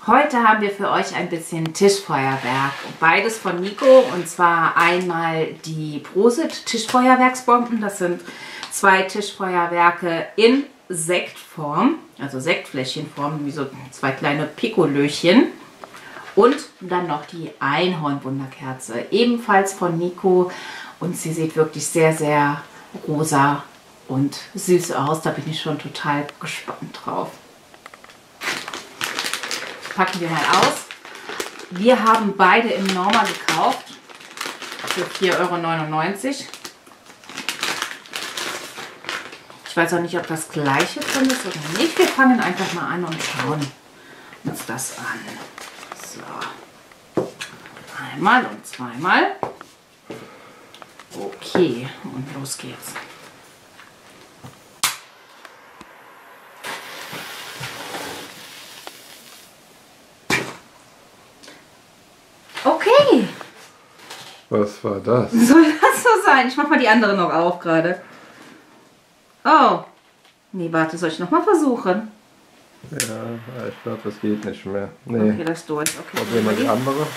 Heute haben wir für euch ein bisschen Tischfeuerwerk. Beides von Nico, und zwar einmal die Prosit Tischfeuerwerksbomben. Das sind 2 Tischfeuerwerke in Sektform, also Sektfläschchenform, wie so 2 kleine Pikolöchen. Und dann noch die Einhornwunderkerze, ebenfalls von Nico. Und sie sieht wirklich sehr, sehr rosa und süß aus. Da bin ich schon total gespannt drauf. Packen wir mal aus. Wir haben beide im Norma gekauft für 4,99 €. Ich weiß auch nicht, ob das gleiche drin ist oder nicht. Wir fangen einfach mal an und schauen uns das an. So. Einmal und zweimal. Okay, und los geht's. Okay. Was war das? Soll das so sein? Ich mach mal die andere noch auf gerade. Oh. Nee, warte, soll ich noch mal versuchen? Ja, ich glaube, das geht nicht mehr. Nee. Okay, das ist durch. Okay, probieren wir die andere.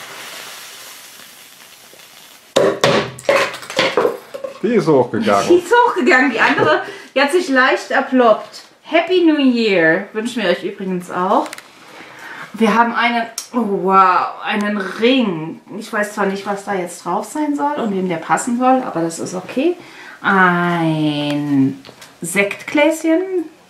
Die ist hochgegangen. Die ist hochgegangen. Die andere, die hat sich leicht erploppt. Happy New Year wünschen wir euch übrigens auch. Wir haben einen, oh wow, einen Ring. Ich weiß zwar nicht, was da jetzt drauf sein soll und wem der passen soll, aber das ist okay. Ein Sektgläschen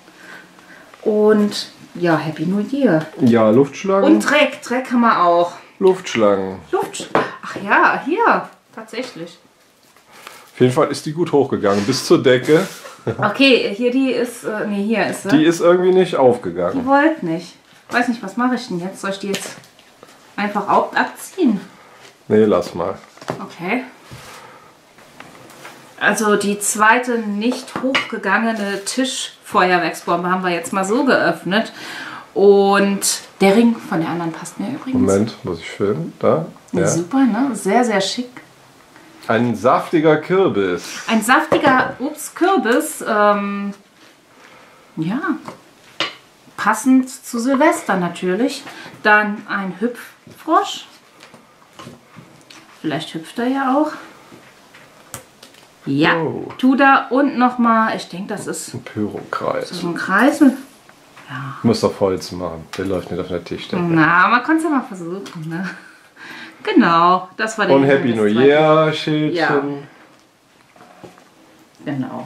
und ja, Happy New Year. Ja, Luftschlangen. Und Dreck haben wir auch. Luftschlangen. Ach ja, hier, tatsächlich. Auf jeden Fall ist die gut hochgegangen, bis zur Decke. Okay, hier die ist, nee, hier ist sie. Die ist irgendwie nicht aufgegangen. Die wollte nicht. Weiß nicht, was mache ich denn jetzt? Soll ich die jetzt einfach abziehen? Nee, lass mal. Okay. Also die zweite nicht hochgegangene Tischfeuerwerksbombe haben wir jetzt mal so geöffnet. Und der Ring von der anderen passt mir übrigens. Moment, muss ich filmen? Da. Ja. Super, ne? Sehr, sehr schick. Ein saftiger Kürbis. Ein saftiger, Kürbis. Ja. Passend zu Silvester natürlich. Dann ein Hüpffrosch. Vielleicht hüpft er ja auch. Ja, oh. Tut er. Und nochmal, ich denke, das ist ein Pyrokreis. So ein Kreisel. Ja. Ich muss auf Holz machen. Der läuft nicht auf der Tischdecke. Na, man konnte es ja mal versuchen. Ne? Genau, das war der. Und Happy New Year Schildchen. Ja. Genau.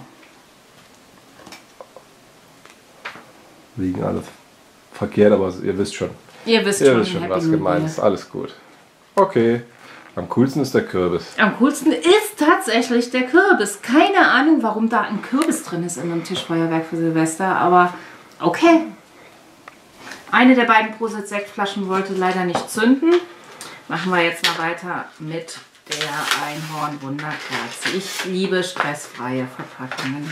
Liegen alles verkehrt, aber ihr wisst schon. Ihr wisst schon, was gemeint ist. Alles gut. Okay. Am coolsten ist der Kürbis. Am coolsten ist tatsächlich der Kürbis. Keine Ahnung, warum da ein Kürbis drin ist in einem Tischfeuerwerk für Silvester, aber okay. Eine der beiden Prosit Sektflaschen wollte leider nicht zünden. Machen wir jetzt mal weiter mit der Einhornwunderkerze. Ich liebe stressfreie Verpackungen.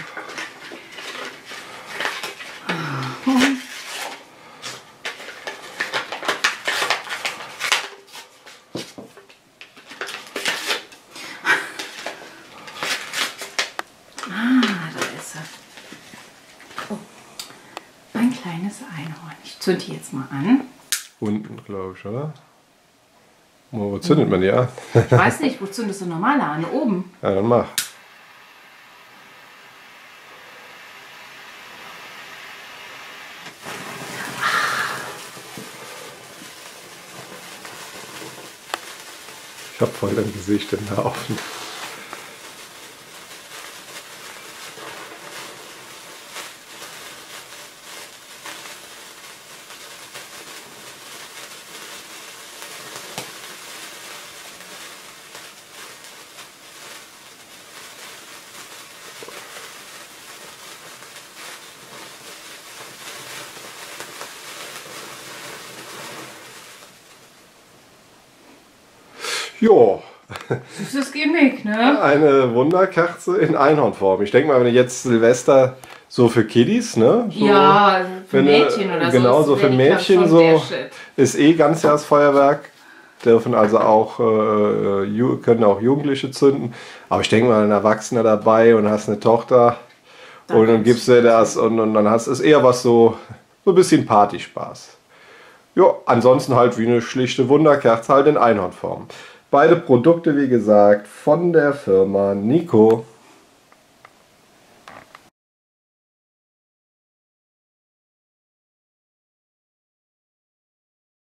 Einhorn. Ich zünde die jetzt mal an. Unten, glaube ich, oder? Wo zündet man die an? Ich weiß nicht, wo zündest du normale an? Oben. Ja, dann mach. Ich hab voll dein Gesicht im Laufen. Jo. Süßes Gimmick, ne? Eine Wunderkerze in Einhornform. Ich denke mal, wenn du jetzt Silvester so für Kiddies, ne? So, ja, für Mädchen oder so. Genau, so für Mädchen so ist eh Ganzjahresfeuerwerk. Dürfen also auch, können auch Jugendliche zünden. Aber ich denke mal, ein Erwachsener dabei und hast eine Tochter und dann gibst du das und dann hast es eher was so ein bisschen Partyspaß. Ja, ansonsten halt wie eine schlichte Wunderkerze halt in Einhornform. Beide Produkte, wie gesagt, von der Firma Nico.